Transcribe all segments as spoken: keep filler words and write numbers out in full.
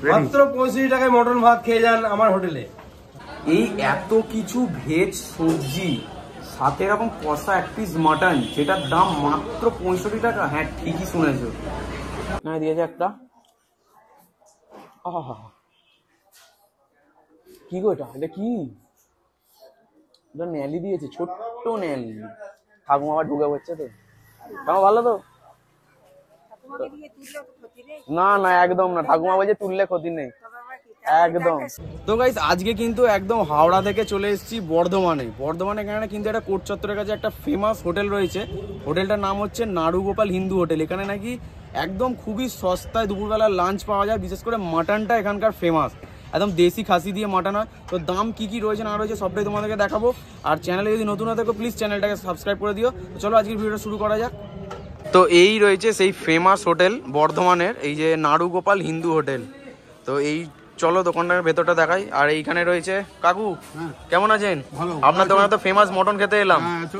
মাত্র পঁয়ষট্টি টাকায় মটন ভাত খেয়ে যান আমার হোটেলে। এই এত কিছু ভেজ সবজি, সাথে এরকম কষা এক পিস মাটন, যেটার দাম মাত্র পঁয়ষট্টি টাকা। হ্যাঁ ঠিকই শুনেছো। না দিয়েছে একটা, আহা কি গো এটা, এটা কি? এটা ন্যালি দিয়েছে, ছোট্ট ন্যালি। ঠাকুমা আবার ঢুকে পড়ছে তো। ঠাকুমা ভালো তো? না না একদম না, ঠাকুমা বলছে তুললে ক্ষতি নেই একদম। তো গাইস আজকে কিন্তু একদম হাওড়া থেকে চলে এসেছি বর্ধমানে। বর্ধমানে এখানে কিন্তু একটা কোট চত্বরের কাছে একটা ফেমাস হোটেল রয়েছে। হোটেলটার নাম হচ্ছে নাড়ুগোপাল হিন্দু হোটেল। এখানে নাকি একদম খুবই সস্তায় দুপুরবেলা লাঞ্চ পাওয়া যায়। বিশেষ করে মাটনটা এখানকার ফেমাস, একদম দেশি খাসি দিয়ে মাটন হয়। তো দাম কি কি রয়েছে না রয়েছে সবটাই তোমাদেরকে দেখাবো। আর চ্যানেলে যদি নতুন হয়ে থাকো প্লিজ চ্যানেলটাকে সাবস্ক্রাইব করে দিও। তো চলো আজকের ভিডিওটা শুরু করা যাক। তো এই রয়েছে সেই ফেমাস হোটেল বর্ধমানের, এই যে নাড়ুগোপাল হিন্দু হোটেল। তো এই চলো দোকানটার ভেতরটা দেখাই। আর এইখানে রয়েছে কাকু, কেমন আছেন? আপনার দোকানে তো ফেমাস মটন খেতে এলাম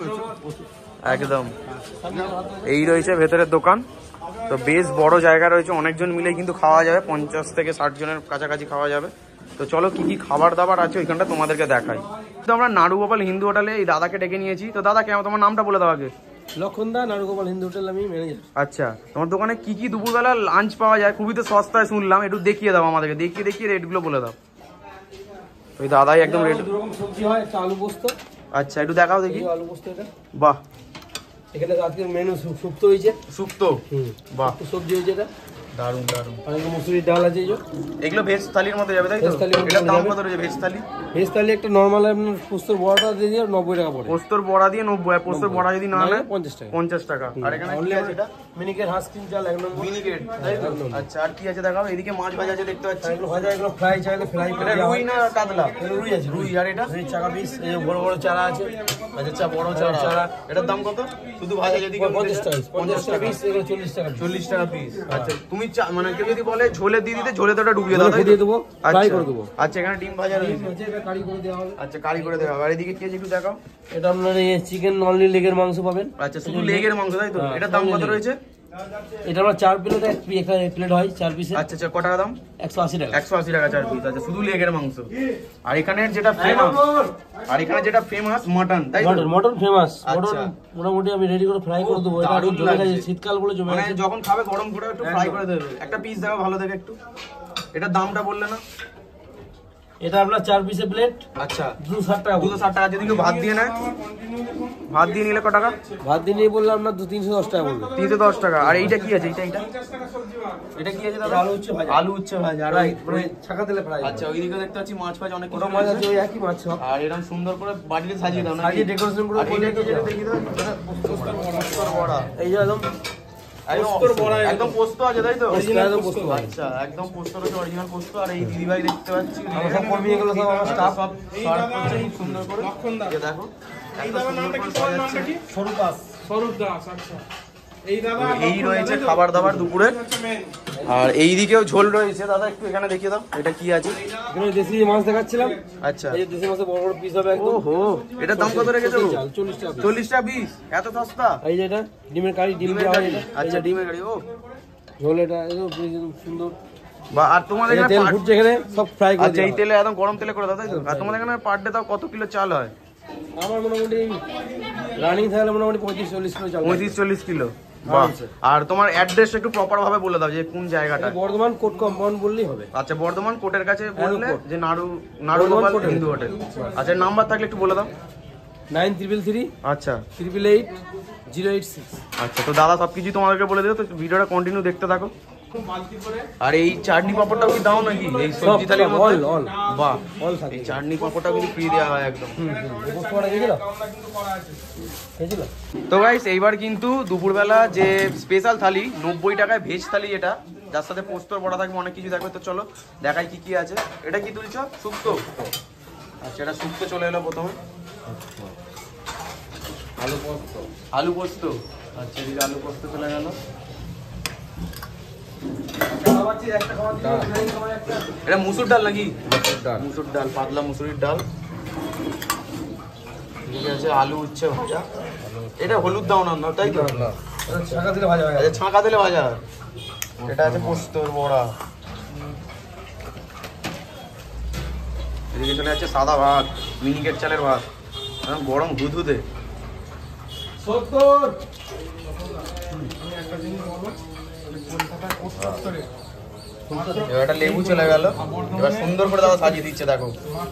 একদম। এই রয়েছে ভেতরের দোকান। তো বেশ বড় জায়গা রয়েছে, অনেকজন মিলে কিন্তু খাওয়া যাবে, পঞ্চাশ থেকে ষাট জনের কাছাকাছি খাওয়া যাবে। তো চলো কি কি খাবার দাবার আছে ওইখানটা তোমাদেরকে দেখাই। তো আমরা নাড়ুগোপাল হিন্দু হোটেলে এই দাদাকে ডেকে নিয়েছি। তো দাদা কেমন, তোমার নামটা বলে দাও আগে। লক্ষণ দা, নাড়ুগোপাল হিন্দু হোটেল, আমি ম্যানেজার। আচ্ছা, তোমার দোকানে কি কি দুপুরবেলা লাঞ্চ পাওয়া যায়? খুবই তো সস্তায় শুনলাম, একটু দেখিয়ে দাও আমাদেরকে, দেখিয়ে দেখিয়ে রেটগুলো বলে দাও। ওই দাদাই একদম রেট। দু রকম সবজি হয়, একটা আলু পোস্ত। আচ্ছা একটু দেখাও দেখি। আলু পোস্ত এটা, বাহ। এখানে আজকের মেনু শুক্তো হয়েছে। শুক্তো, বাহ। সবজি হয়েছে এটা, দারুন দারুন। আর মুসুরির ডাল আছে। এগুলো ভেজ থালির মধ্যে যাবে তাই তো? এটার দাম কত রয়েছে ভেজ থালি? ভেজ থালি একটা নরমাল আপনার পোস্তর বড়াটা দিয়ে দিয়ে নব্বই টাকা পড়ে। পোস্তর বড়া দিয়ে নব্বই, আর পোস্তর বড়া যদি না নেয় পঞ্চাশ টাকা। পঞ্চাশ টাকা। আর এখানে কি আছে এটা? মিনিকেট হাঁস তিন চাল এক নম্বর মিনিকেট, তাই তো? আচ্ছা আর কি আছে দেখাও। এদিকে মাছ ভাজা আছে দেখতে পাচ্ছি। এগুলো ভাজা, এগুলো ফ্রাই চাইলে ফ্রাই করে। এটা রুই না কাতলা? রুই আছে, রুই। আর এটা রুই চাকা পিস, এই যে বড় বড় চারা আছে। আচ্ছা বড় চারা, এটার দাম কত? শুধু ভাজা যদি পঞ্চাশ টাকা পঞ্চাশ টাকা পিস, এগুলো চল্লিশ টাকা চল্লিশ টাকা পিস। আচ্ছা তুমি মানে কেউ যদি বলে ঝোলে দিয়ে দিতে, ঝোলে তো ওটা ডুবিয়ে দাও, দিয়ে দেবো, ফ্রাই করে দেবো। আচ্ছা এখানে ডিম ভাজা রয়েছে, এটা কারি করে দেওয়া হবে। আচ্ছা কারি করে দেওয়া হবে। আর এদিকে কি আছে একটু দেখাও। এটা আপনার এই চিকেন অনলি লেগের মাংস পাবেন। আচ্ছা শুধু লেগের মাংস তাই তো? এটার দাম কত রয়েছে? এটা আমরা চার প্লেট, এক প্লেট হয় চার পিসে। আচ্ছা আচ্ছা, কত টাকা দাম? একশো আশি টাকা। একশো আশি টাকা চার পিস। আচ্ছা শুধু লেগের মাংস। আর এখানে যেটা ফেমাস, আর এখানে যেটা ফেমাস মাটন, তাই তো? Mutton, mutton famous. মটন মোটামুটি আমি রেডি করে ফ্রাই করে দেবো। এটা জমে গেছে, শীতকাল বলে জমে গেছে। যখন খাবে গরম করে একটু ফ্রাই করে দেবে। একটা পিস দাও ভালো দেখে একটু। এটার দামটা বললে না? এটা আপনার চার পিসে প্লেট। আচ্ছা দুশো ষাট টাকা। দুশো ষাট টাকা। যদি কেউ ভাত দিয়ে নেয়, ভাত দিয়ে নিলে কত টাকা? ভাত দিয়ে নিয়ে বললাম আপনার তিনশো দশ টাকা বলবো। তিনশো দশ টাকা। আর এইটা কি আছে? এইটা এইটা এটা কি আছে দাদা? আলু উচ্ছে ভাজা। আলু উচ্ছে ভাজা। আর মানে ছাকা তেলে ফ্রাই। আচ্ছা ওইদিকে দেখতে পাচ্ছি মাছ ফাছ অনেক কিছু মাছ আছে, ওই একই মাছ সব। আর এরকম সুন্দর করে বাড়িতে সাজিয়ে দাও না? সাজিয়ে ডেকোরেশন করে। এইটা কি যেটা দেখি দাও? পোস্তর বড়া। এই যে একদম একদম পোস্ত আছে তাই তো? একদম পোস্ত। আচ্ছা একদম পোস্ত রয়েছে, অরিজিনাল পোস্ত। আর এই দিদি ভাই দেখতে পাচ্ছি সব কর্মী, এগুলো সব আমার স্টাফ সব সার্ভ করছে খুব সুন্দর করে। দেখো একদম সুন্দর করে সাজাচ্ছে। স্বরূপ দাস। স্বরূপ দাস। আচ্ছা এই রয়েছে খাবার দাবার দুপুরে। আর এই দিকেও ঝোল রয়েছে। দাদা একটু এখানে দেখিয়ে দাও, এটা কি আছে? এখানে দেশি মাছ দেখাচ্ছিলাম। আচ্ছা এই দেশি মাছের বড় বড় পিস হবে একদম। ওহো, এটার দাম কত রেখেছো? চল্লিশ টাকা। চল্লিশ টাকা পিস, এত সস্তা? এই যে এটা ডিমের কারি, ডিম দেওয়া হয় এটা। আচ্ছা ডিমের কারি। ও ঝোল এটা একদম সুন্দর। বা আর তোমাদের এখানে তেল ফুটছে, এখানে সব ফ্রাই করে। আচ্ছা এই তেলে একদম গরম তেলে করে দাও তাই তো? আর তোমাদের এখানে পার ডে তাও কত কিলো চাল হয়? আমার মোটামুটি রানিং থাকলে মোটামুটি পঁয়ত্রিশ চল্লিশ কিলো চাল। পঁয়ত্রিশ চল্লিশ কিলো। বাহ। আর তোমার অ্যাড্রেসটা একটু প্রপার ভাবে বলে দাও যে কোন জায়গাটা? বর্ধমান কোর্ট কম্পাউন্ড বললেই হবে। আচ্ছা বর্ধমান কোর্টের কাছে বললে যে নাড়ু নাড়ুগোপাল হিন্দু হোটেল। আচ্ছা নাম্বার থাকলে একটু বলে দাও। Nine triple three. আচ্ছা triple eight zero eight six. আচ্ছা তো দাদা সবকিছু তোমাদেরকে বলে দিও, তো ভিডিওটা কন্টিনিউ দেখতে থাকো। আর এই চাটনি পাপড়টাও কি দাও নাকি এই সবজি থালির মধ্যে? বাহ, এই চাটনি পাপড়টাও কিন্তু ফ্রি দেওয়া হয় একদম। তো গাইস এইবার কিন্তু দুপুরবেলা যে স্পেশাল থালি নব্বই টাকায় ভেজ থালি, এটা যার সাথে পোস্তর বড়া থাকবে, অনেক কিছু থাকবে। তো চলো দেখাই কি কি আছে। এটা কি তুলছো? শুক্তো। আচ্ছা এটা শুক্তো চলে এলো প্রথমে। আলু পোস্ত। আলু পোস্ত। আচ্ছা এদিকে আলু পোস্ত চলে গেল। এটা মুসুর ডাল নাকি? মুসুর ডাল, পাতলা মুসুরির ডাল। ঠিক আছে আলু উচ্ছে ভাজা। এটা হলুদ দাও না তাই তো? ছাঁকা দিলে ভাজা। আচ্ছা ছাঁকা দিলে ভাজা। এটা আছে পোস্তর বড়া। এদিকে চলে যাচ্ছে সাদা ভাত, মিনিকেট চালের ভাত, গরম দুধুদে। এবার একটা লেবু চলে গেল, এবার সুন্দর করে দাদা সাজিয়ে দিচ্ছে। দেখো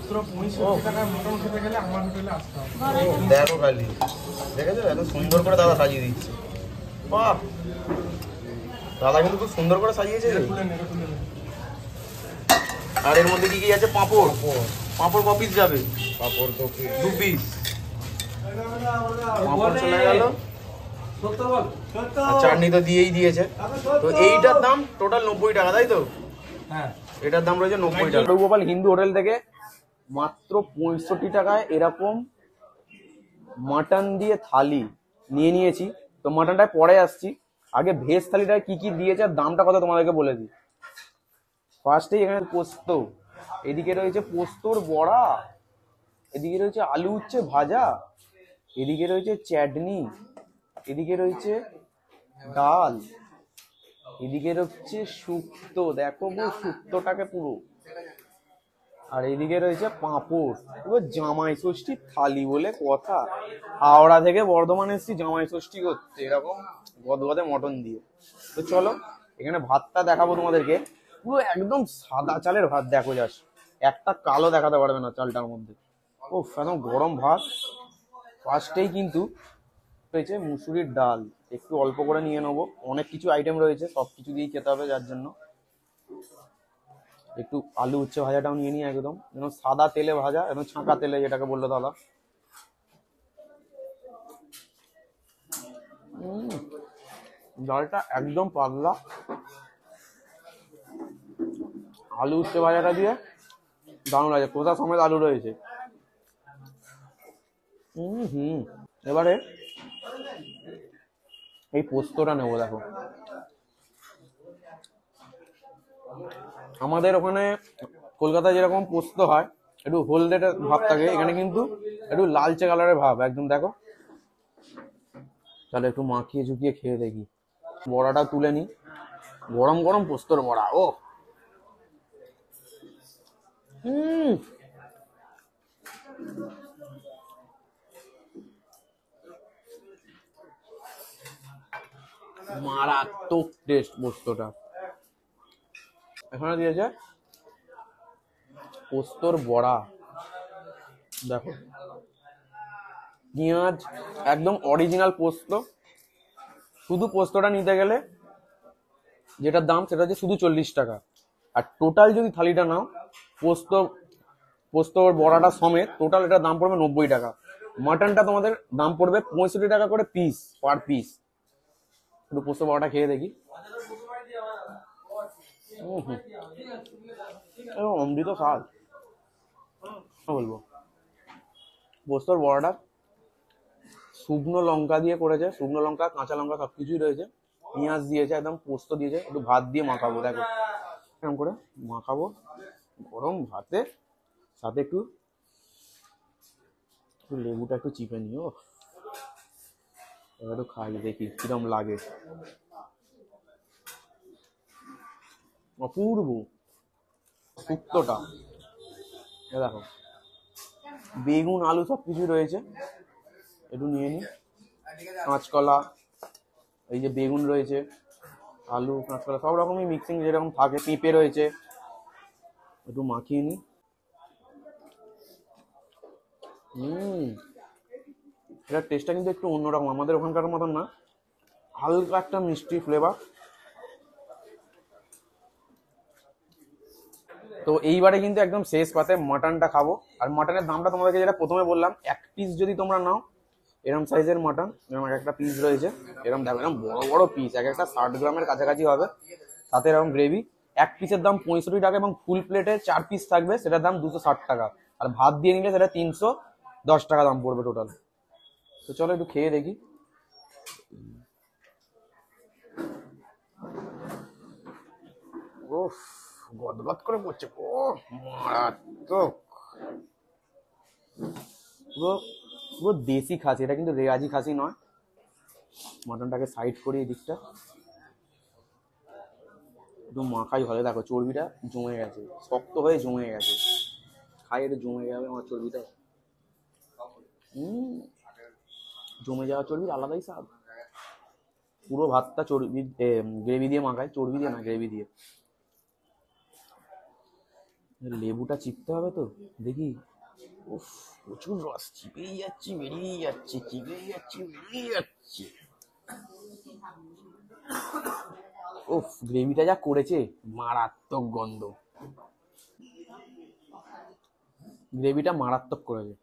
দেখো খালি দেখেছো এত সুন্দর করে দাদা সাজিয়ে দিচ্ছে। বাহ, দাদা কিন্তু খুব সুন্দর করে সাজিয়েছে। আর এর মধ্যে কি কি আছে? পাঁপড়। পাঁপড় ক পিস যাবে? পাঁপড় দু পিস। পাঁপড় চলে গেল, চাটনি তো দিয়েই দিয়েছে। তো এইটার দাম টোটাল নব্বই টাকা, তাই তো? হ্যাঁ, এটার দাম রয়েছে নব্বই টাকা। গোপাল হিন্দু হোটেল থেকে মাত্র পঁয়ষট্টি টাকায় এরকম মাটন দিয়ে থালি নিয়ে নিয়েছি। তো মাটনটায় পরে আসছি, আগে ভেজ থালিটায় কি কি দিয়েছে আর দামটা কত তোমাদেরকে বলে দিই। ফার্স্টেই এখানে পোস্ত, এদিকে রয়েছে পোস্তর বড়া, এদিকে রয়েছে আলু উচ্ছে ভাজা, এদিকে রয়েছে চাটনি, এদিকে রয়েছে ডাল, এদিকে রয়েছে শুক্তো। দেখো গো শুক্তোটাকে পুরো। আর এদিকে রয়েছে পাঁপড়। পুরো জামাই ষষ্ঠী থালি বলে কথা। হাওড়া থেকে বর্ধমান এসেছি জামাই ষষ্ঠী করতে, এরকম গদগদে মটন দিয়ে। তো চলো এখানে ভাতটা দেখাবো তোমাদেরকে। পুরো একদম সাদা চালের ভাত, দেখো যাস একটা কালো দেখাতে পারবে না চালটার মধ্যে। ও একদম গরম ভাত। ফার্স্টেই কিন্তু রয়েছে মুসুরির ডাল, একটু অল্প করে নিয়ে নেবো। অনেক কিছু আইটেম রয়েছে, সব কিছু দিয়েই খেতে হবে, যার জন্য একটু আলু উচ্ছে ভাজাটাও নিয়ে নিই, একদম যেন সাদা তেলে ভাজা, একদম ছাঁকা তেলে যেটাকে বললো দাদা। হম, ডালটা একদম পাতলা, আলু উচ্ছে ভাজাটা দিয়ে দারুণ লাগে, কোথা সমেত আলু রয়েছে। হম হুম এবারে এই পোস্তটা নেবো। দেখো আমাদের ওখানে কলকাতায় যেরকম পোস্ত হয় একটু হলদে ভাব থাকে, এখানে কিন্তু একটু লালচে কালারের ভাব একদম। দেখো তাহলে একটু মাখিয়ে ঝুঁকিয়ে খেয়ে দেখি। বড়াটা তুলে নি, গরম গরম পোস্তর বড়া। ও হুম, মারাত্মক টেস্ট পোস্তটা। এখানে দিয়েছে পোস্তর বড়া, দেখো পেঁয়াজ, একদম অরিজিনাল পোস্ত। শুধু পোস্তটা নিতে গেলে যেটার দাম সেটা হচ্ছে শুধু চল্লিশ টাকা। আর টোটাল যদি থালিটা নাও পোস্ত পোস্তর বড়াটা সমেত, টোটাল এটার দাম পড়বে নব্বই টাকা। মাটনটা তোমাদের দাম পড়বে পঁয়ষট্টি টাকা করে পিস, পার পিস। একটু পোস্ত বড়াটা খেয়ে দেখি। অমৃত স্বাদ বলবো। পোস্তর বড়াটা শুকনো লঙ্কা দিয়ে করেছে, শুকনো লঙ্কা কাঁচা লঙ্কা সবকিছুই রয়েছে, পেঁয়াজ দিয়েছে, একদম পোস্ত দিয়েছে। একটু ভাত দিয়ে মাখাবো, দেখো এরকম করে মাখাবো গরম ভাতে, সাথে একটু লেবুটা একটু চিপে নিও। এবার একটু খাই দেখি কিরম লাগে। অপূর্ব শুক্তোটা। এ দেখো বেগুন আলু সব কিছু রয়েছে, একটু নিয়ে নি। কাঁচকলা, এই যে বেগুন রয়েছে, আলু কাঁচকলা সব রকমই মিক্সিং যেরকম থাকে, পেঁপে রয়েছে, একটু মাখিয়ে নি। হম, এটার টেস্টটা কিন্তু একটু অন্যরকম, আমাদের ওখানকার মতন না, হালকা একটা মিষ্টি ফ্লেভার। তো এইবারে কিন্তু একদম শেষ পাতে মাটনটা খাবো। আর মাটনের দামটা তোমাদেরকে যেটা প্রথমে বললাম, এক পিস যদি তোমরা নাও এরকম সাইজের মাটন, এরকম এক একটা পিস রয়েছে, এরকম দেখো এরকম বড় বড় পিস, এক একটা ষাট গ্রামের কাছাকাছি হবে, সাথে এরকম গ্রেভি। এক পিসের দাম পঁয়ষট্টি টাকা এবং ফুল প্লেটে চার পিস থাকবে সেটার দাম দুশো ষাট টাকা। আর ভাত দিয়ে নিলে সেটা তিনশো দশ টাকা দাম পড়বে টোটাল। তো চলো একটু খেয়ে দেখি। ওফ, গদগদ করে পড়ছে। ও মারাত্মক, পুরো পুরো দেশি খাসি, এটা কিন্তু রেয়াজি খাসি নয়। মাটনটাকে সাইড করি, এদিকটা একটু মাখাই হলে দেখো চর্বিটা জমে গেছে, শক্ত হয়ে জমে গেছে। খাই এটা জমে যাবে আমার চর্বিটা। হম জমে যাওয়া চর্বির আলাদাই স্বাদ। পুরো ভাতটা চর্বি গ্রেভি দিয়ে মাখায়, চর্বি দিয়ে না গ্রেভি দিয়ে। লেবুটা চিপতে হবে তো দেখি। উফ প্রচুর রস, চিপেই যাচ্ছি বেরিয়ে যাচ্ছে, চিপেই যাচ্ছি বেরিয়ে যাচ্ছে। উফ গ্রেভিটা যা করেছে মারাত্মক গন্ধ, গ্রেভিটা মারাত্মক করেছে।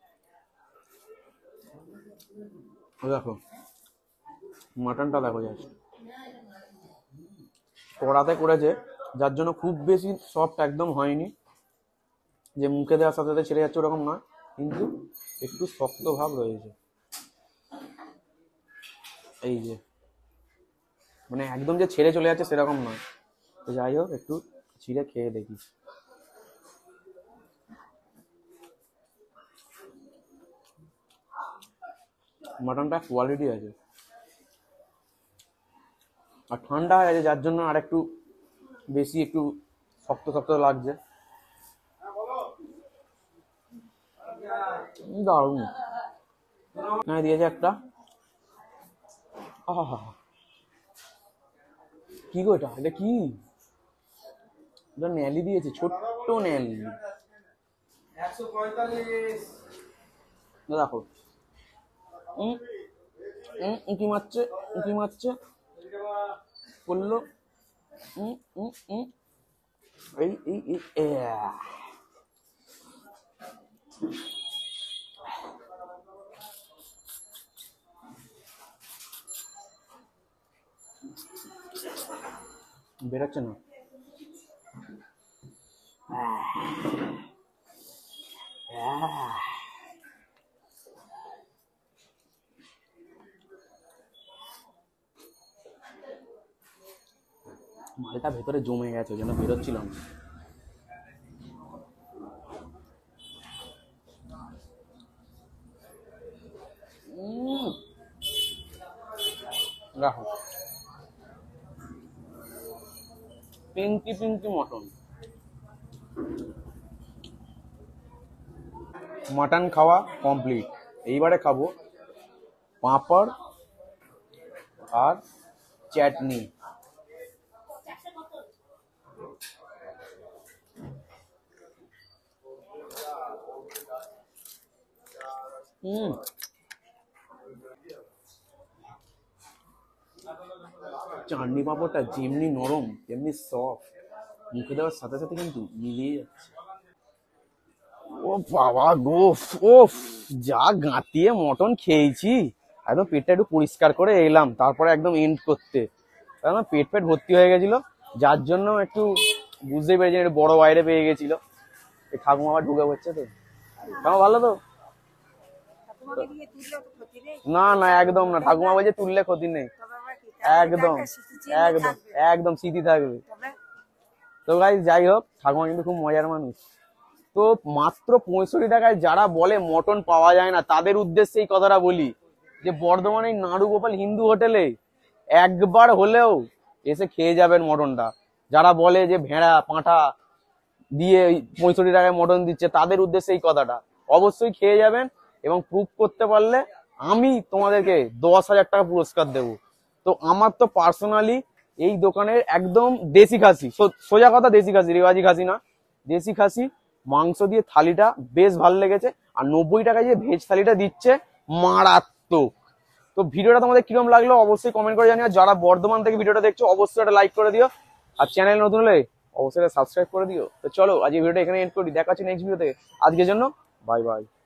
দেখো মাটনটা দেখো, জাস্ট কড়াতে করেছে যার জন্য খুব বেশি সফট একদম হয়নি, যে মুখে দেওয়ার সাথে সাথে ছেড়ে যাচ্ছে ওরকম নয়, কিন্তু একটু শক্ত ভাব রয়েছে। এই যে মানে একদম যে ছেড়ে চলে যাচ্ছে সেরকম নয়। তো যাই হোক একটু ছিঁড়ে খেয়ে দেখি। মাটনটা কোয়ালিটি আছে, আর ঠান্ডা হয়ে গেছে যার জন্য আর একটু বেশি একটু শক্ত শক্ত লাগছে। দারুণ হ্যাঁ দিয়েছে একটা। আহা কি গো এটা, এটা কি? এটা ন্যালি দিয়েছে, ছোট্ট ন্যালি। দেখো উম উম উঁকি মারছে, উঁকি মারছে করলো। উম উম উম এই এই এই বেরোচ্ছে না। মালটা ভেতরে জমে গেছে, ওই জন্য বেরোচ্ছিল না। দেখো পিঙ্কি পিঙ্কি মটন। মাটন খাওয়া কমপ্লিট, এইবারে খাবো পাঁপড় আর চাটনি। হুম চাটনি পাঁপড়টা যেমনি নরম তেমনি সফট, মুখে দেওয়ার সাথে সাথে কিন্তু মিলিয়ে যাচ্ছে। ও বাবা গো, ওফ যা গাঁতিয়ে মটন খেয়েছি, একদম পেটটা একটু পরিষ্কার করে এলাম, তারপরে একদম এন্ড করতে, কারণ পেট পেট ভর্তি হয়ে গেছিল, যার জন্য একটু বুঝতেই পেরেছি একটু বড় বাইরে পেয়ে গেছিল। এই ঠাকুমা আবার ঢুকে পড়ছে তো। ঠাকুমা ভালো তো? না না একদম না, ঠাকুমা বলছে তুললে ক্ষতি নেই, একদম একদম একদম স্মৃতি থাকবে। তো গাইস যাই হোক, ঠাকুমা কিন্তু খুব মজার মানুষ। তো মাত্র পঁয়ষট্টি টাকায় যারা বলে মটন পাওয়া যায় না, তাদের উদ্দেশ্যে এই কথাটা বলি যে বর্ধমানের নাড়ু গোপাল হিন্দু হোটেলে একবার হলেও এসে খেয়ে যাবেন মটনটা। যারা বলে যে ভেড়া পাঁঠা দিয়ে পঁয়ষট্টি টাকায় মটন দিচ্ছে, তাদের উদ্দেশ্যে এই কথাটা অবশ্যই খেয়ে যাবেন, এবং প্রুভ করতে পারলে আমি তোমাদেরকে দশ হাজার টাকা পুরস্কার দেবো। তো আমার তো পার্সোনালি এই দোকানের একদম দেশি খাসি, সোজা কথা দেশি খাসি, রেওয়াজি খাসি না, দেশি খাসি মাংস দিয়ে থালিটা বেশ ভালো লেগেছে। আর নব্বই টাকায় যে ভেজ থালিটা দিচ্ছে মারাত্মক। তো ভিডিওটা তোমাদের কিরকম লাগলো অবশ্যই কমেন্ট করে জানিও। যারা বর্ধমান থেকে ভিডিওটা দেখছো অবশ্যই একটা লাইক করে দিও, আর চ্যানেল নতুন হলে অবশ্যই সাবস্ক্রাইব করে দিও। তো চলো আজ এই ভিডিওটা এখানে এন্ড করি, দেখা হচ্ছে নেক্সট ভিডিওতে। আজকের জন্য বাই বাই।